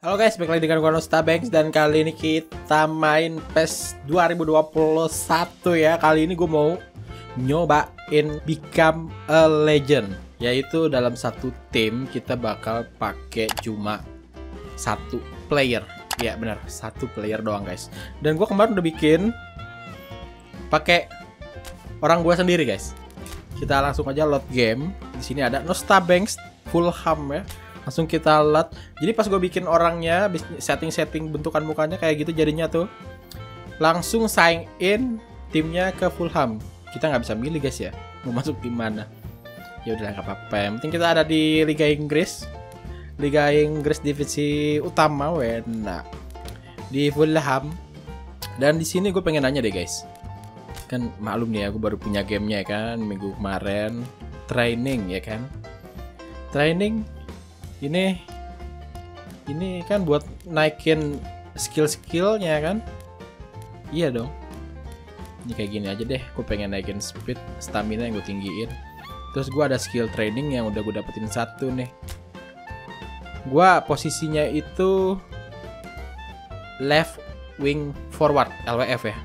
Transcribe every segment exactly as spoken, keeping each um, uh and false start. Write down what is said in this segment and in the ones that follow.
Halo guys, balik lagi dengan gua Nostabanks dan kali ini kita main PES dua ribu dua puluh satu ya. Kali ini gue mau nyobain Become a Legend, yaitu dalam satu tim kita bakal pakai cuma satu player. Ya benar, satu player doang guys. Dan gue kemarin udah bikin pakai orang gue sendiri guys. Kita langsung aja load game. Di sini ada Nostabanks Fulham ya. Langsung kita load. Jadi pas gue bikin orangnya, setting-setting bentukan mukanya kayak gitu jadinya tuh. Langsung sign in timnya ke Fulham. Kita nggak bisa milih guys ya, mau masuk tim mana. Ya udah nggak apa-apa. Yang penting kita ada di Liga Inggris. Liga Inggris divisi utama, wena di Fulham. Dan di sini gue pengen nanya deh guys. Kan maklum nih ya, gue baru punya gamenya kan minggu kemarin. Training ya kan. Training ini ini kan buat naikin skill-skillnya kan. Iya dong. Ini kayak gini aja deh. Gue pengen naikin speed, stamina yang gue tinggiin. Terus gue ada skill training yang udah gue dapetin satu nih. Gue posisinya itu left wing forward L W F ya.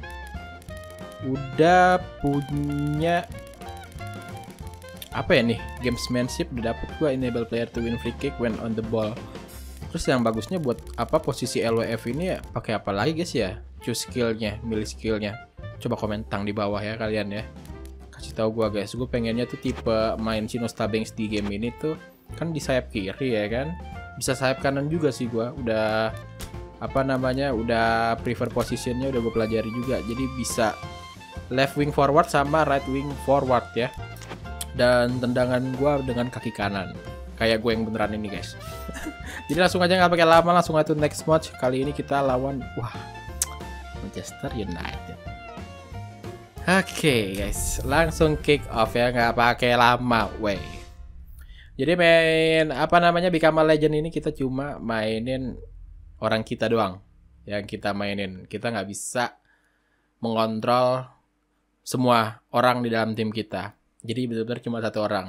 Udah punya apa ya nih, gamesmanship udah dapet gua, enable player to win free kick when on the ball. Terus yang bagusnya buat apa posisi L W F ini ya, pakai apa lagi guys ya? Choose skillnya, milih skillnya. Coba komentar di bawah ya kalian ya. Kasih tahu gua guys, gue pengennya tuh tipe main si Nostabanks di game ini tuh kan di sayap kiri ya kan. Bisa sayap kanan juga sih gua. Udah apa namanya? Udah prefer positionnya udah gue pelajari juga. Jadi bisa left wing forward sama right wing forward ya. Dan tendangan gue dengan kaki kanan kayak gue yang beneran ini guys. Jadi langsung aja nggak pakai lama, langsung aja next match. Kali ini kita lawan wah Manchester United. Oke okay, guys, langsung kick off ya, nggak pakai lama wey. Jadi main apa namanya Become a Legend ini kita cuma mainin orang kita doang yang kita mainin. Kita nggak bisa mengontrol semua orang di dalam tim kita. Jadi benar-benar cuma satu orang.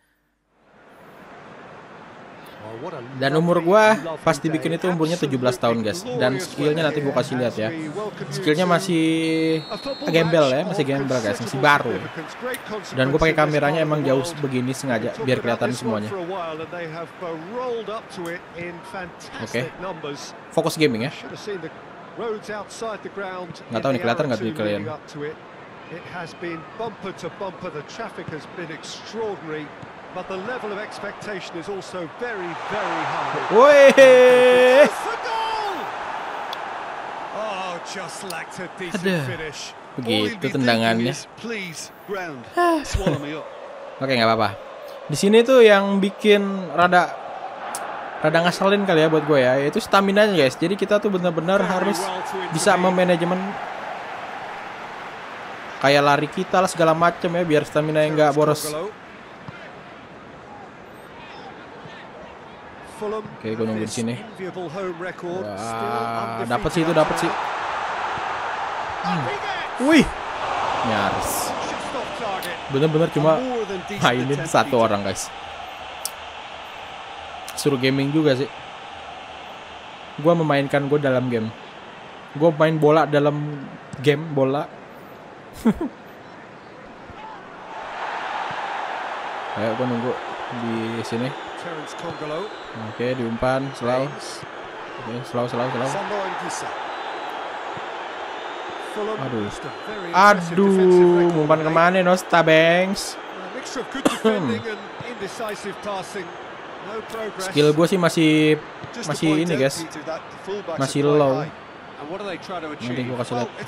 Dan umur gua pas dibikin itu umurnya tujuh belas tahun guys. Dan skillnya nanti gua kasih lihat ya. Skillnya masih gembel ya, masih gembel guys, masih baru. Dan gua pakai kameranya emang jauh begini sengaja biar kelihatan semuanya. Oke, okay. Fokus gaming ya. Nggak tahu nih kelihatan nggak tuh kalian. It has been bumper to bumper. The traffic has been extraordinary, but the level of expectation is also very, very high. Woi! Oh, just lacked a decent finish. Begitu tendangannya. Oke, nggak apa-apa. Di sini tuh yang bikin rada rada ngasalin kali ya buat gue ya, yaitu stamina-nya guys. Jadi kita tuh benar-benar harus bisa memanajemen kayak lari kita lah segala macam ya biar stamina yang nggak boros. Oke, gue nunggu di sini. Wah, dapat sih itu, dapat sih. Hmm. Wih, nyaris. Bener-bener cuma mainin satu orang guys. Suruh gaming juga sih. Gue memainkan gue dalam game. Gue main bola dalam game bola. Ayo gue nunggu di sini. Oke, diumpan slow. Oke, slow slow slow. Aduh, aduh, umpan kemana Nostabanks? Skill gue sih masih masih ini guys, masih low. Nanti gue kasih lihat.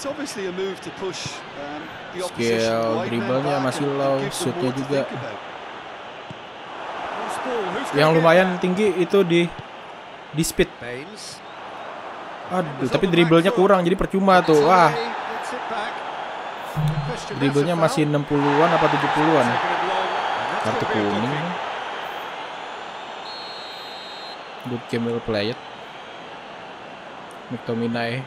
Skill dribblenya masih low, shootnya juga. Yang lumayan tinggi itu di di speed. Aduh, tapi dribblenya kurang jadi percuma tuh. Wah, dribblenya masih enam puluhan apa tujuh puluhan. Kartu kuning. Good game well played. McTominay.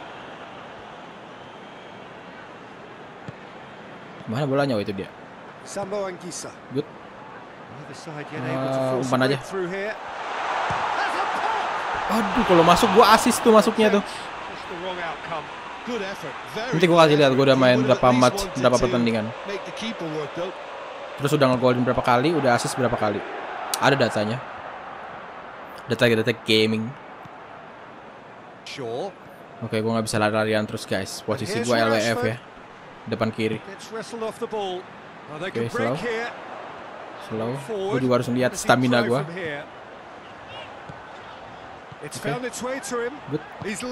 Mana bolanya? Oh, itu dia. Good. Uh, umpan aja. Aduh, kalau masuk gue assist tuh masuknya tuh. Nanti gue kasih lihat gue udah main berapa match, berapa pertandingan. Terus udah ngegolin berapa kali, udah assist berapa kali. Ada datanya. Data-data gaming. Oke, gue nggak bisa lari-larian terus guys. Posisi gue L W F ya, depan kiri. Oke, slow, slow. Gue juga harus lihat stamina gue. Okay. Good.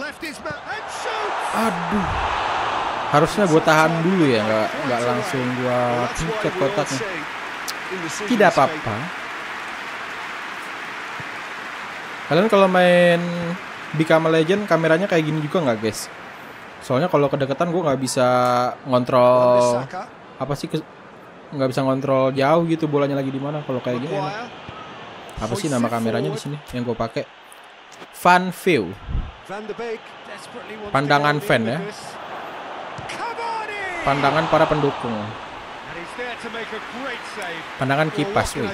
Aduh, harusnya gue tahan dulu ya, nggak nggak langsung gue pencet kotaknya. Tidak apa-apa. Kalian kalau main Become a Legend kameranya kayak gini juga nggak guys? Soalnya kalau kedekatan gue nggak bisa ngontrol apa sih, nggak bisa ngontrol jauh gitu bolanya lagi di mana. Kalau kayak gini enak. Apa sih nama kameranya di sini yang gue pakai? Fan View. Pandangan fan ya. Pandangan para pendukung. Pandangan kipas. Wih.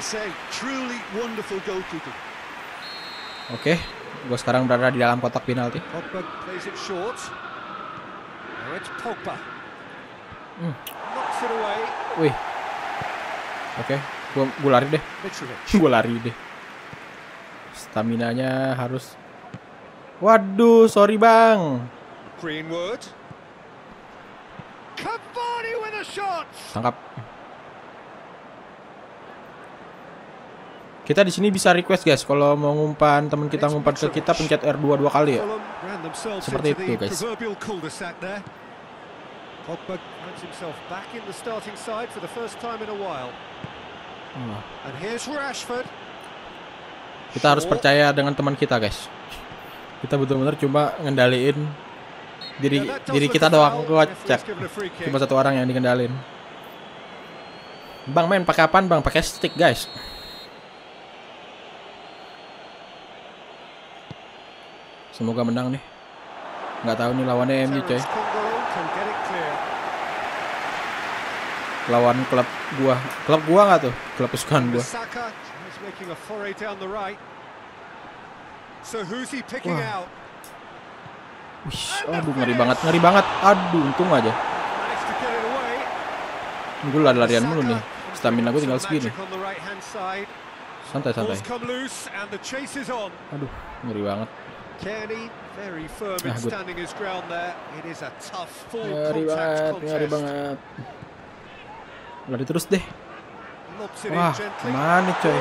Oke, gue sekarang berada di dalam kotak penalti. Hmm. Wih. Oke, gue gue lari deh. Gue lari deh. Staminanya harus. Waduh, sorry bang. Greenwood. Cavani with a shot. Tangkap. Kita di sini bisa request guys, kalau mau ngumpan teman kita ngumpan ke kita pencet R dua dua kali ya. Seperti itu guys. Hmm. Kita harus percaya dengan teman kita guys. Kita betul-benar cuma ngendaliin diri diri kita doang, kocak. Cuma satu orang yang dikendalin. Bang main pakai apaan bang? Pakai stick guys. Semoga menang nih. Nggak tahu nih lawannya M U coy. Lawan klub gua. Klub gua nggak tuh? Klub kesukaan gua. Wah. Wih, aduh ngeri banget, ngeri banget. Aduh, untung aja. Gue lari-larian mulu nih. Stamina gue tinggal segini. Santai, santai. Aduh, ngeri banget. Nah, ngeri banget, ngeri banget. Lari terus deh. Wah, mana coy.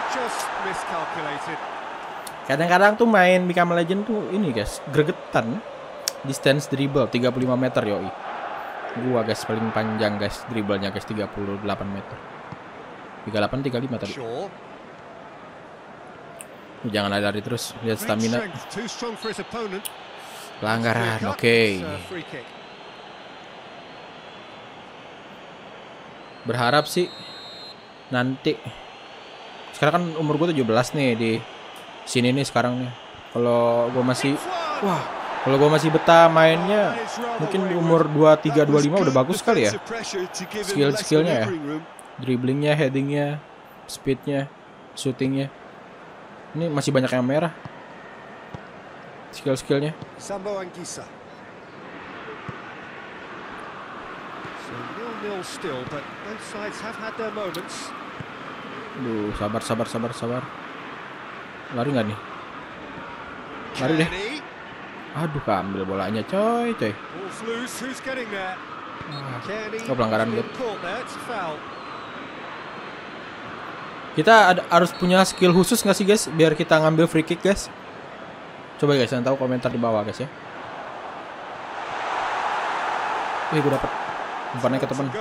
Kadang-kadang tuh main Become a Legend tuh ini guys, gregetan. Distance dribble tiga puluh lima meter yoi. Gua guys paling panjang guys dribblenya guys tiga puluh delapan meter. tiga puluh delapan tiga puluh lima tadi. Jangan lari terus, lihat stamina. Pelanggaran, oke. Okay. Berharap sih nanti. Sekarang kan umur gue tujuh belas nih di sini nih sekarang nih. Kalau gue masih wah, kalau gue masih betah mainnya mungkin di umur dua puluh tiga dua puluh lima udah bagus sekali ya. Skill-skillnya ya. Dribblingnya, headingnya, speednya, shootingnya. Ini masih banyak yang merah. Skill-skillnya. Sambo Anguissa. So nil-nil still, but both sides have had their moments. Duh, sabar, sabar, sabar, sabar. Lari nggak nih? Lari deh. Aduh, keambil bolanya, coy, coy. Ah, oh, pelanggaran gitu. Kita ada, harus punya skill khusus nggak sih guys, biar kita ngambil free kick guys? Coba guys, yang tahu komentar di bawah guys ya. Wih, gue dapet umpannya ke teman.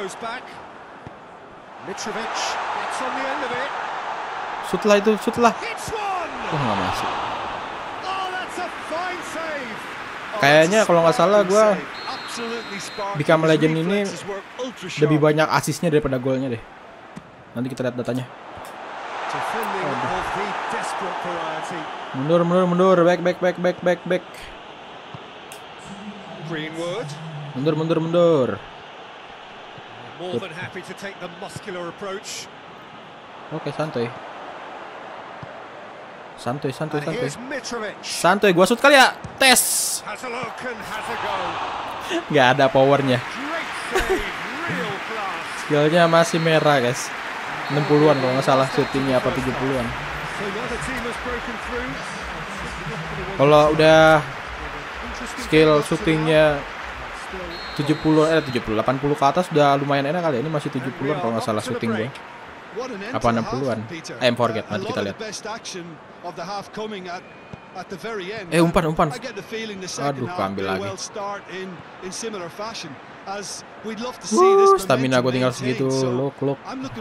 Shoot lah itu, shoot lah. Oh, nggak masuk. Kayaknya kalau nggak salah gue Become a Legend ini lebih banyak asisnya daripada golnya deh. Nanti kita lihat datanya. Mundur, mundur, mundur, back, back, back, back, back, back. Greenwood. Mundur, mundur, mundur. More than happy to take the muscular approach. Oke, santai. santuy, santuy, And santuy. here's Mitrovic. Santuy, gua shoot kali ya. Tes. Has a look and has a go. Nggak ada powernya. Great save, real class. Skillnya masih merah guys. enam puluhan kalau nggak salah shootingnya apa tujuh puluhan. So another team has broken through. Kalau udah skill shootingnya tujuh puluh eh tujuh puluh delapan puluh ke atas udah lumayan enak kali ya. Ini masih tujuh puluhan kalau nggak salah shooting gue. Apa enam puluhan? Eh, forget, nanti kita lihat. Eh, umpan, umpan. Aduh, keambil lagi. Uh, stamina gue tinggal segitu. Look, look.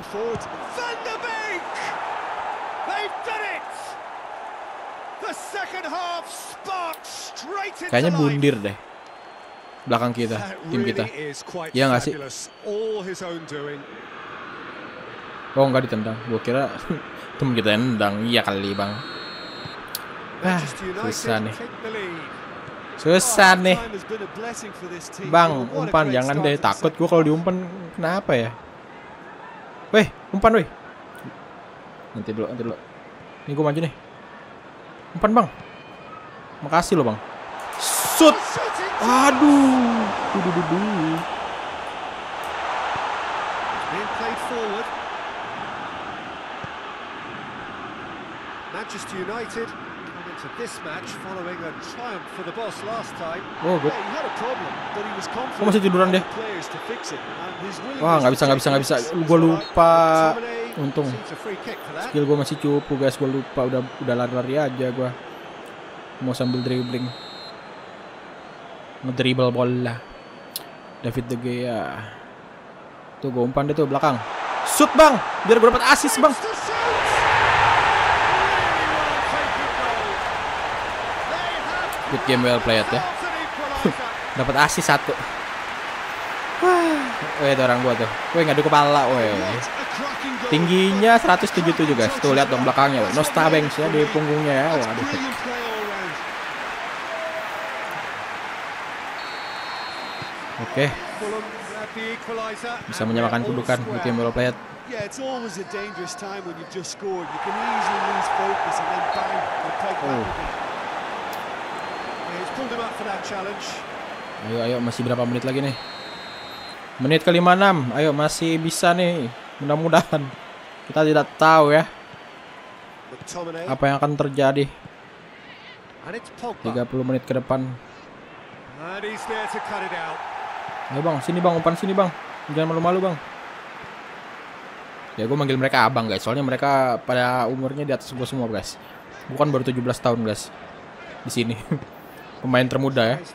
Kayaknya bundir deh belakang kita, tim kita. Iya nggak sih? Oh, nggak ditendang. Gue kira temen kita yang nendang. Iya kali bang. Ah, susah nih. Susah nih. Bang, umpan jangan deh. Takut gue kalau diumpan. Kenapa ya? Weh, umpan weh. Nanti dulu, nanti dulu. Ini gue maju nih. Umpan bang. Makasih loh bang. Shoot. Aduh. Duh, duh, duh. Manchester United come into this match following a triumph for the boss last time. Oh, good. Yeah, he had a problem, but he was confident. Oh, masih tiduran deh. Players to fix it, and his Wah, nggak bisa, nggak bisa, nggak bisa. Gue lupa. Untung. It's a free kick for that. Skill gue masih cupu guys. Gue lupa. Udah, udah lari-lari aja gue. Mau sambil dribbling. Ngedribble bola. David De Gea. Tuh gue umpan deh tuh belakang. Shoot bang. Biar gue dapat assist bang. Good game, well played ya. Dapat assist satu. Wah, weh itu orang gua tuh. Weh ngadu kepala, weh. Tingginya seratus tujuh puluh tujuh guys. Tuh lihat dong belakangnya, weh. Nosta Banks ya di punggungnya ya. Waduh. Oke. Bisa menyamakan kedudukan. Good game, well played. Oh. Ayo, ayo, masih berapa menit lagi nih? Menit ke lima puluh enam. Ayo, masih bisa nih. Mudah-mudahan. Kita tidak tahu ya apa yang akan terjadi tiga puluh menit ke depan. Ayo bang, sini bang, umpan sini bang. Jangan malu-malu bang. Ya gue manggil mereka abang guys. Soalnya mereka pada umurnya di atas gue semua guys. Bukan baru tujuh belas tahun guys. Di sini. Pemain termuda ya.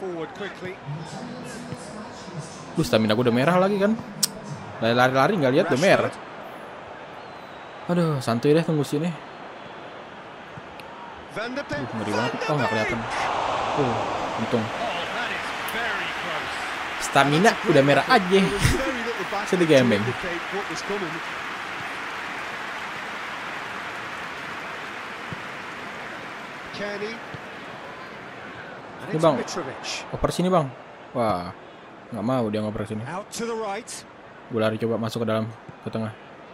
Duh, stamina gue udah merah lagi kan. Lari-lari nggak lihat udah merah. Aduh, santuy deh tunggu sini. Duh, ngeri banget. Oh, nggak kelihatan. Tuh, untung. Stamina udah merah aja. Sedih gembeng. Ini bang, oper sini bang. Wah, nggak mau dia ngoper sini. Gue lari coba masuk ke dalam, ke tengah.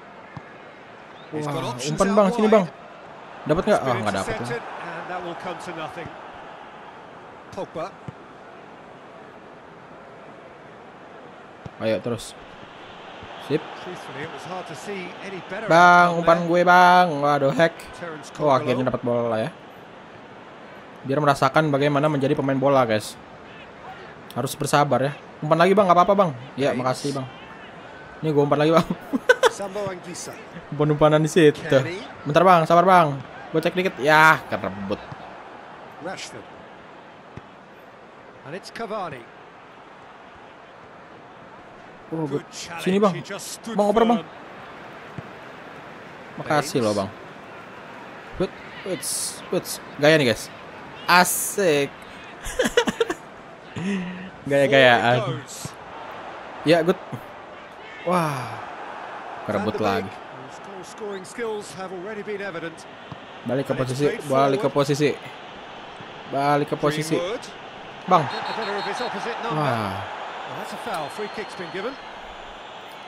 Wah, umpan bang, sini bang. Dapat nggak? Ah, nggak dapat. Ayo terus. Sip. Bang, umpan gue bang. Waduh, hack. Oh, akhirnya dapat bola ya. Biar merasakan bagaimana menjadi pemain bola guys. Harus bersabar ya. Umpan lagi bang, nggak apa-apa bang. Ya, makasih bang. Ini gue umpan lagi bang. Umpan-umpanan di situ. Bentar bang, sabar bang. Gue cek dikit. Ya, kerebut. Oh, good. Sini bang. Bang, oper bang. Makasih loh bang. Wait, wait, wait. Gaya nih guys. Asik. Gaya-gayaan. Ya, good. Wah. Kerebut lagi. Balik ke posisi, balik ke posisi. Balik ke posisi. Bang. Wah.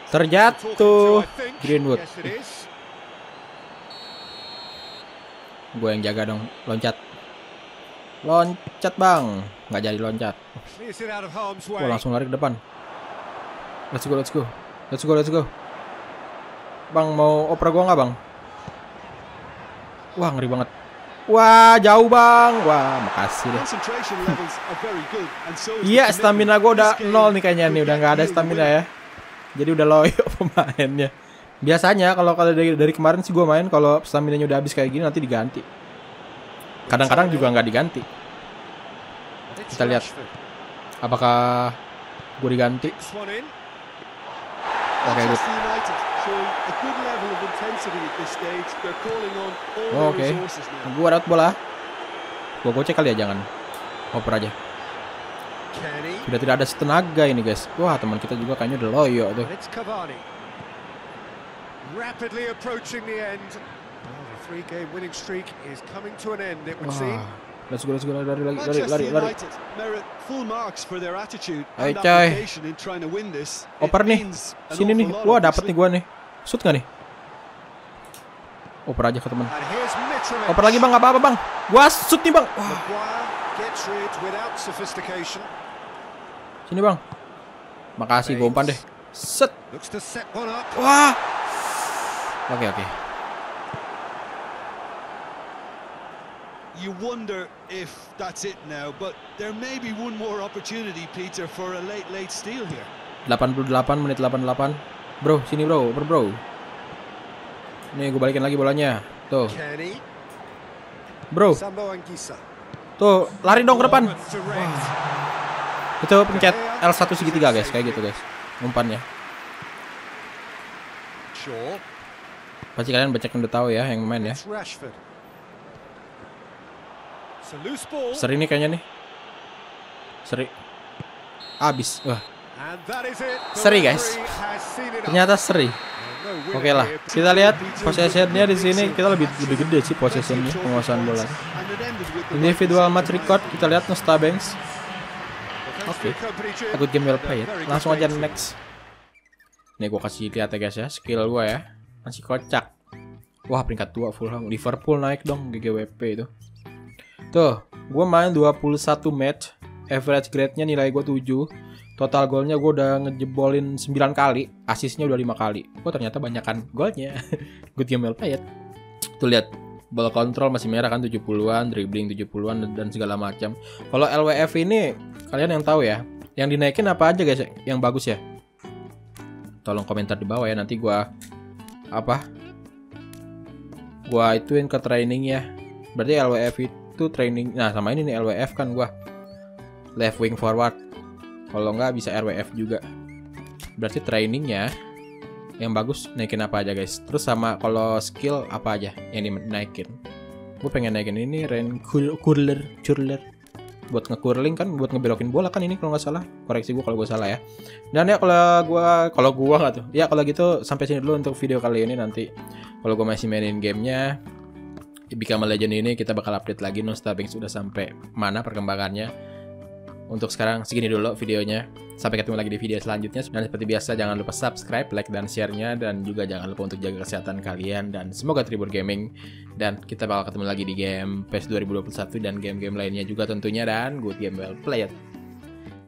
Terjatuh Greenwood. Gue yang jaga dong. Loncat. Loncat bang. Nggak jadi loncat. Gue langsung lari ke depan. Let's go, let's go. Let's go, let's go. Bang, mau oper gue nggak bang? Wah, ngeri banget. Wah, jauh bang. Wah, makasih deh. Iya, stamina gue udah nol nih kayaknya nih. Udah nggak ada stamina ya. Jadi udah loyo pemainnya. Biasanya kalau kalau dari, dari kemarin sih gue main, kalau stamina-nya udah habis kayak gini nanti diganti. Kadang-kadang juga nggak diganti. Kita lihat apakah gue diganti. Oke, good. Oh, oke, okay. Gue dapat bola. Gue gocek kali ya, jangan oper aja. Sudah tidak ada tenaga ini guys. Wah, teman kita juga kayaknya udah loyo tuh. Rapidly approaching the end. Well, the three-game winning streak is coming to an end, it would seem. Let's go, let's go, lari, lari, lari, lari, lari. Ayo coy. Oper nih, sini nih. Wah, dapet nih gua nih. Shoot nggak nih? Oper aja ke teman. Oper lagi bang, nggak apa-apa bang. Gua shoot nih bang. Wah. Sini bang. Makasih, gua umpan deh. Set. Wah. Oke, okay, oke. Okay. You wonder if that's it now, but there may be one more opportunity, Peter, for a late late steal here. delapan puluh delapan menit delapan puluh delapan. Bro, sini bro, bro, bro. Nih, gue balikin lagi bolanya. Tuh. Bro. Tuh, lari dong ke depan. Wah. Itu pencet L satu segitiga guys, kayak gitu guys. Umpannya. Pasti kalian banyak yang udah tahu ya, yang main ya. Seri nih kayaknya nih. Seri. Abis. Wah. Seri guys. Ternyata seri. Oke lah. Kita lihat possessionnya di sini, kita lebih lebih gede sih possessionnya, penguasaan bola. Individual match record kita lihat Nosta Banks. Oke. Okay. A good game well played. Langsung aja next. Nih gue kasih lihat ya guys ya, skill gue ya. Masih kocak. Wah, peringkat dua Fulham. Liverpool naik dong G G W P itu. Tuh, gue main dua puluh satu match. Average grade-nya nilai gue tujuh. Total golnya gue udah ngejebolin sembilan kali. Asisnya udah lima kali. Gue ternyata banyakan golnya. Good game well played. Tuh lihat, ball control masih merah kan tujuh puluhan, dribbling tujuh puluhan dan, dan segala macam. Kalau L W F ini kalian yang tahu ya. Yang dinaikin apa aja guys yang bagus ya? Tolong komentar di bawah ya, nanti gue apa? Gua ituin ke training ya. Berarti L W F itu training. Nah, sama ini nih L W F kan gua left wing forward. Kalau nggak bisa R W F juga. Berarti trainingnya yang bagus naikin apa aja guys. Terus sama kalau skill apa aja yang dinaikin. Gue pengen naikin ini Ren curler, curler. Buat nge-curling kan, buat ngebelokin bola kan ini kalau nggak salah. Koreksi gue kalau gue salah ya. Dan ya kalau gue kalau gue nggak tuh. Ya kalau gitu sampai sini dulu untuk video kali ini. Nanti kalau gue masih mainin gamenya Become a Legend ini kita bakal update lagi Nosta Banks sudah sampai mana perkembangannya. Untuk sekarang segini dulu videonya. Sampai ketemu lagi di video selanjutnya. Dan seperti biasa jangan lupa subscribe, like, dan share-nya. Dan juga jangan lupa untuk jaga kesehatan kalian. Dan semoga Tribur Gaming. Dan kita bakal ketemu lagi di game PES dua ribu dua puluh satu dan game-game lainnya juga tentunya. Dan good game well played.